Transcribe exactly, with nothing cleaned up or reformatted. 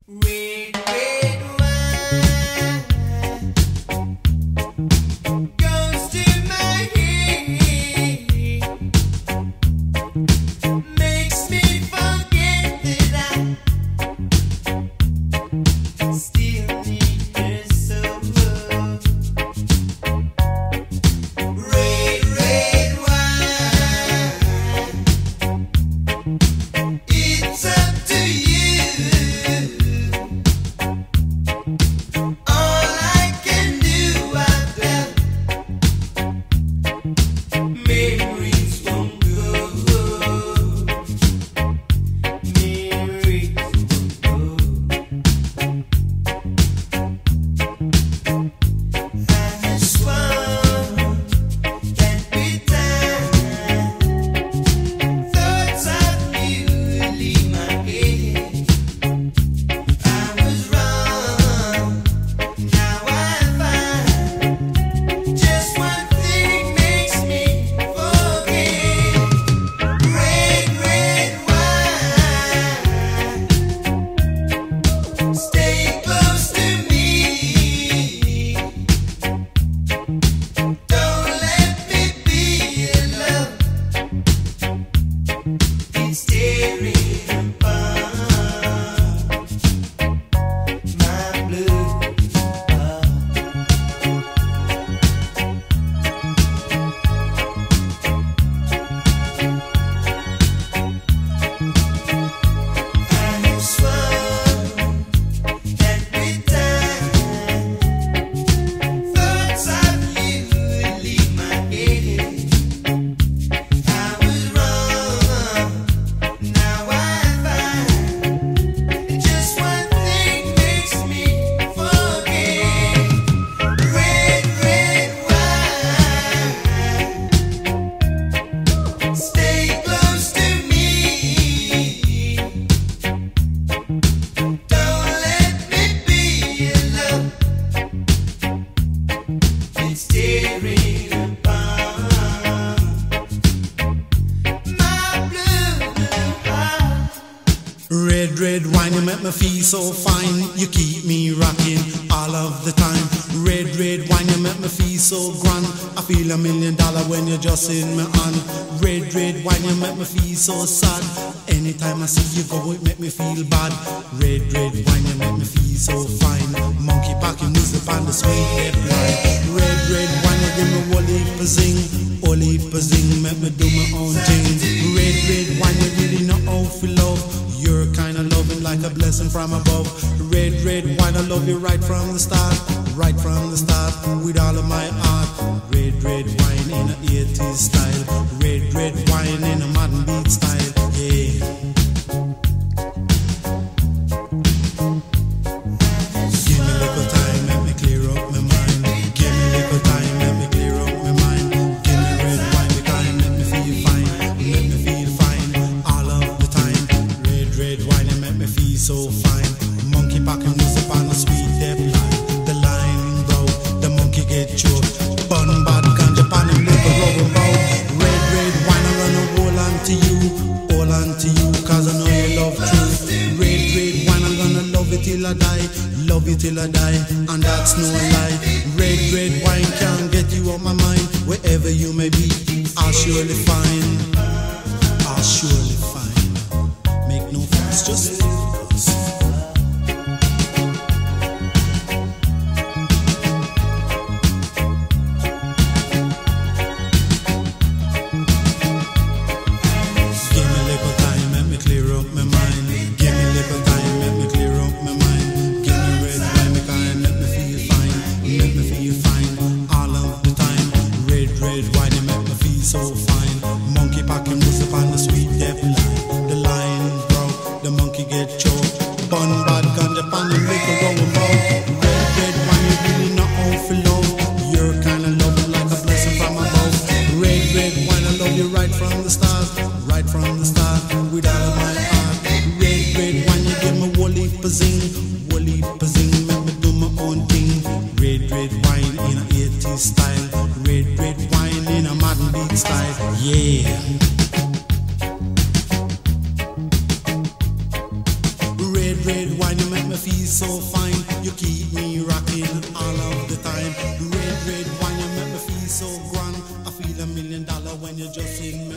Red, red wine goes to my head, makes me forget that I still need her so. Red, red wine, it's up to you. Red, red wine, you make me feel so fine. You keep me rocking all of the time. Red, red wine, you make me feel so grand. I feel a million dollar when you're just in my hand. Red, red wine, you make me feel so sad. Anytime I see you go, it make me feel bad. Red, red wine, you make me feel so fine. Monkey packing music on the sweet red line. Red, red wine, you give me whole heap of zing. Whole heap of zing, make me do my own thing. Red, red wine, you really know how to love. You're kinda loving like a blessing from above. Red, red wine, I love you right from the start. Right from the start, with all of my heart. Red, red wine in a eighties style. Red, red wine in a modern beat style. Yeah. Give me a little time, let me clear up my mind. Give me a little time, let me clear up my mind. Give me red wine, because it make me feel fine. Make me feel fine all of the time. Red, red wine, it make me feel so fine. Monkey packing music on a sweet depth line. The line broke, the monkey get choked. Bun bad ganja pan him little rubber bow. Red, red wine, I'm gonna hold on to you. Hold on to you, cause I know you love truth. Red, red wine, I'm gonna love it till I die. Love you till I die, and that's no lie. Red, red wine can't get you out my mind. Wherever you may be, I'll surely find. I'll surely find. Make no fuss, just leave us. Give me a little time, let me clear up my mind. Give me a little time, let me clear up my mind. Give me red wine, because it make me feel fine. It make me feel fine all of the time. Red, red wine, it make me feel so fine. Monkey packing music on the sweet depth line. The line broke, the monkey get choked. Bun bad ganja pan him little rolling bow. Red, red wine, you really know how to love. You're kinda loving like a blessing from above. Red, red wine, I love you right from the start. Right from the start, with all of my heart. Red, red wine, you give me whole heap of zing. Whole heap of zing, make me do my own thing. Red, red wine in a eighties style. Red, red wine in a modern beat style. Yeah. Red, red wine, you make me feel so fine. You keep me rocking all of the time. Red, red wine, you make me feel so grand. I feel a million dollar when you're just in